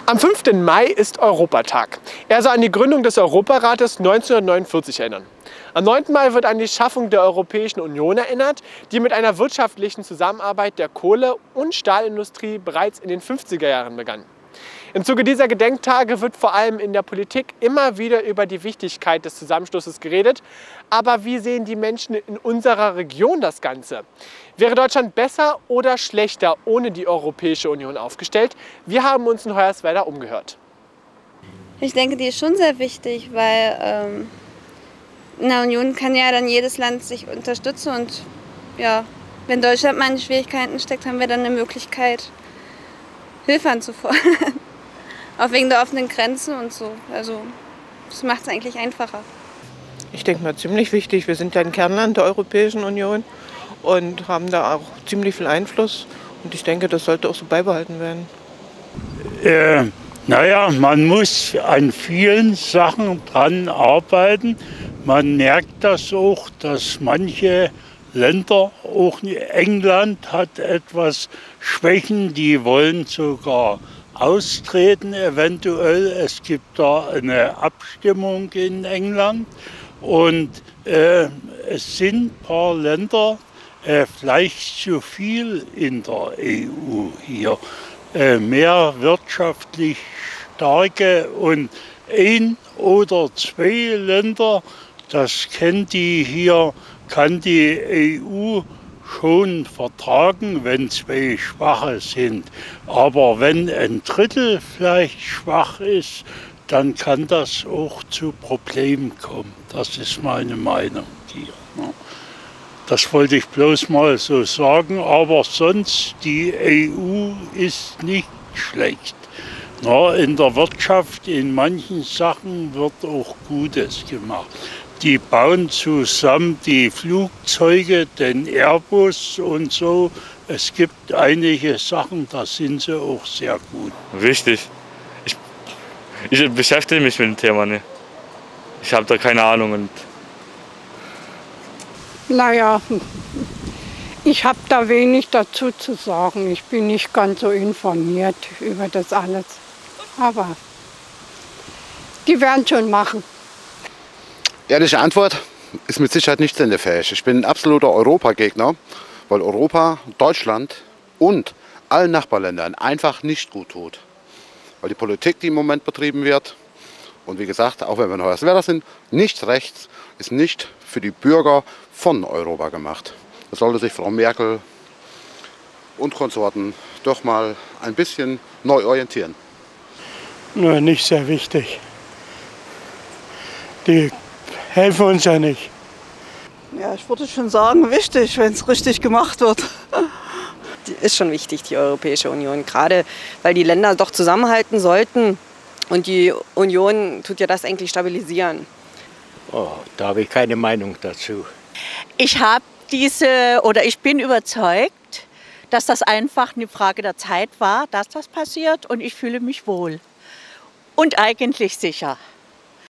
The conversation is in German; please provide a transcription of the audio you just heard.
Am 5. Mai ist Europatag. Er soll an die Gründung des Europarates 1949 erinnern. Am 9. Mai wird an die Schaffung der Europäischen Union erinnert, die mit einer wirtschaftlichen Zusammenarbeit der Kohle- und Stahlindustrie bereits in den 50er Jahren begann. Im Zuge dieser Gedenktage wird vor allem in der Politik immer wieder über die Wichtigkeit des Zusammenschlusses geredet. Aber wie sehen die Menschen in unserer Region das Ganze? Wäre Deutschland besser oder schlechter ohne die Europäische Union aufgestellt? Wir haben uns in Hoyerswerda umgehört. Ich denke, die ist schon sehr wichtig, weil in der Union kann ja dann jedes Land sich unterstützen. Und ja, wenn Deutschland mal in Schwierigkeiten steckt, haben wir dann eine Möglichkeit, Hilfe anzufordern. Auch wegen der offenen Grenzen und so. Also das macht es eigentlich einfacher. Ich denke mal ziemlich wichtig. Wir sind ja ein Kernland der Europäischen Union und haben da auch ziemlich viel Einfluss. Und ich denke, das sollte auch so beibehalten werden. Naja, man muss an vielen Sachen dran arbeiten. Man merkt das auch, dass manche Länder, auch England hat etwas Schwächen, die wollen sogar austreten eventuell. Es gibt da eine Abstimmung in England und es sind ein paar Länder vielleicht zu viel in der EU hier. Mehr wirtschaftlich starke und ein oder zwei Länder, das kann die EU schon vertragen, wenn zwei Schwache sind. Aber wenn ein Drittel vielleicht schwach ist, dann kann das auch zu Problemen kommen. Das ist meine Meinung hier. Das wollte ich bloß mal so sagen, aber sonst, die EU ist nicht schlecht. In der Wirtschaft, in manchen Sachen wird auch Gutes gemacht. Die bauen zusammen die Flugzeuge, den Airbus und so. Es gibt einige Sachen, da sind sie auch sehr gut. Wichtig. Ich beschäftige mich mit dem Thema nicht. Ich habe da keine Ahnung. Und naja, ich habe da wenig dazu zu sagen. Ich bin nicht ganz so informiert über das alles. Aber die werden schon machen. Ehrliche Antwort ist mit Sicherheit nicht sendefähig. Ich bin ein absoluter Europagegner, weil Europa, Deutschland und allen Nachbarländern einfach nicht gut tut. Weil die Politik, die im Moment betrieben wird, und wie gesagt, auch wenn wir in Hoyerswerda sind, nicht rechts, ist nicht für die Bürger von Europa gemacht. Da sollte sich Frau Merkel und Konsorten doch mal ein bisschen neu orientieren. Nur nicht sehr wichtig. Die helfen uns ja nicht. Ja, ich würde schon sagen, wichtig, wenn es richtig gemacht wird. Die ist schon wichtig, die Europäische Union, gerade weil die Länder doch zusammenhalten sollten. Und die Union tut ja das eigentlich stabilisieren. Oh, da habe ich keine Meinung dazu. Ich bin überzeugt, dass das einfach eine Frage der Zeit war, dass das passiert, und ich fühle mich wohl und eigentlich sicher.